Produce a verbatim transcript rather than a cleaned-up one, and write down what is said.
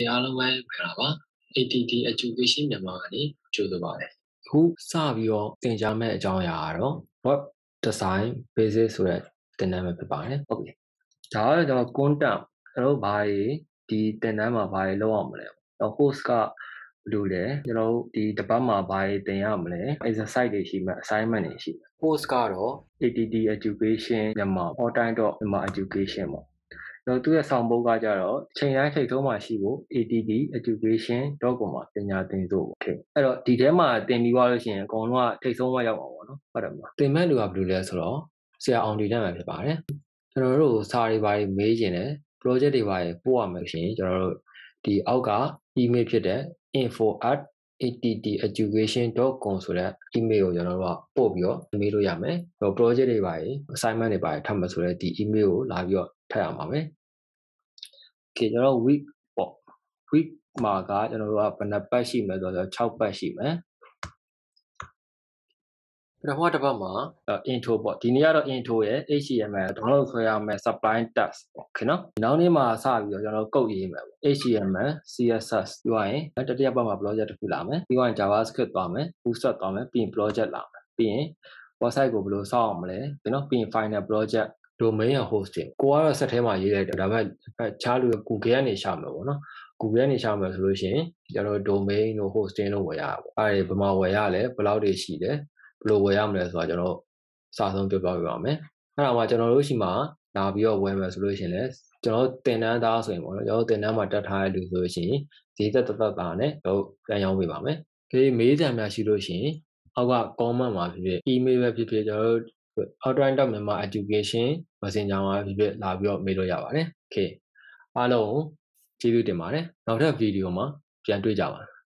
အားလုံးပဲမင်္ဂလာပါ A T T Education မြန်မာကနေကြိုဆိုပါတယ်အခုစပြီးတော့သင်ကြားမယ့်အကြောင်းအရာကတော့ web design basic ဆိုတဲ့သင်တန်းပဲဖြစ်ပါတယ်ဟုတ်ပြီဒါကတော့ကျွန်တော် content ကျွန်တော်ဘာတွေဒီသင်တန်းမှာဘာတွေလုပ်အောင်မလဲတော့ host ကဘယ်လိုလဲကျွန်တော်တို့ဒီတစ်ပတ်မှာဘာတွေသင်ရမလဲ exercise တွေရှိမယ် assignment တွေရှိမယ် host ကတော့ A T T Education မြန်မာ online dot myanmar education ပေါ့တော့သူရဲ့ဆောင်ပုဒ်ကကြတော့ချိန်တိုင်းထိပ်ဆုံးမှာရှိဖို့ A T T education dot com မှာပညာသင်ဆို့โอเคအဲ့တော့ဒီထဲမှာသင်ပြီးသွားလို့ရှိရင်အကုန်လုံးကထိပ်ဆုံးမှာရောက်အောင်ပေါ့နော်ဟုတ်တယ်မလားသင်မဲ့လူကဘယ်လိုလဲဆိုတော့ဆရာအောင်ဒီတက်မှာဖြစ်ပါတယ်ကျွန်တော်တို့စာတွေဘာတွေမေးခြင်းလဲ project တွေဘာတွေပို့ရမယ်ရှင်ကျွန်တော်တို့ဒီအောက်က email ဖြစ်တဲ့ info at A T T education dot com ဆိုတဲ့ email ကိုကျွန်တော်တို့ကပို့ပြီးတော့မေးလို့ရမယ်တော့ project တွေဘာတွေ assignment တွေဘာတွေထပ်မှဆိုတဲ့ဒီ email ကိုလာပြီးတော့ထပ်ရမှာပဲ Okay ကျွန်တော် week ပေါ့ week မှာကကျွန်တော်တို့ကဘယ်နှပတ်ရှိမလဲဆိုတော့၆ပတ်ရှိမယ်ပထမတစ်ပတ်မှာ intro ပေါ့ဒီနေ့ကတော့ intro ရယ် H T M L ဒေါင်းလုဒ်ဆွဲရမယ် supply task ပေါ့ okay နော်နောက်နေ့မှာစပြီးတော့ကျွန်တော်ကုတ်ရေးမယ်ပေါ့ H T M L C S S ပြီးသွားရင်တတိယပတ်မှာ project တစ်ခုလာမယ်ပြီးသွားရင် JavaScript သွားမယ် Bootstrap သွားမယ်ပြီးရင် project လာမယ်ပြီးရင် website ကိုဘယ်လိုစောင့်အောင်မလဲပြီးတော့ပြီးရင် final project domain နဲ့ hosting ကိုကတော့ set ထဲမှာရေးလိုက်တယ်ဒါပေမဲ့ခြားလူက Google ကနေရှာမှာပေါ့နော် Google ကနေရှာမှာဆိုလို့ရှိရင်ကျွန်တော် domain တို့ hosting တို့ဝယ်ရတာပေါ့အဲ့ဒီဘယ်မှာဝယ်ရလဲဘယ်လောက်တွေရှိလဲဘယ်လိုဝယ်ရမလဲဆိုတော့ကျွန်တော်စာဆုံးပြောပြပေးပါမယ်အဲ့ဒါမှကျွန်တော်တို့ရှိမှာလာပြီးတော့ဝယ်မယ်ဆိုလို့ရှိရင်လည်းကျွန်တော်သင်တန်းသားဆိုရင်ပေါ့နော်ကျွန်တော်သင်တန်းမှာတက်ထားတဲ့လူဆိုလို့ရှိရင်ဈေးသက်သက်သက်သားနဲ့ကျွန်တော်ပြန်ရောင်းပေးပါမယ်ဒီမေးစရာများရှိလို့ရှိရင်အောက်က comment မှာဖြစ်ဖြစ် email ပဲဖြစ်ဖြစ်ကျွန်တော်တို့ online dot myanmar education messenger မှာဖြစ်ဖြစ်လာပြီးတော့မေးလို့ရပါတယ် okay အားလုံးကျေးဇူးတင်ပါတယ်နောက်ထပ်ဗီဒီယိုမှာပြန်တွေ့ကြပါ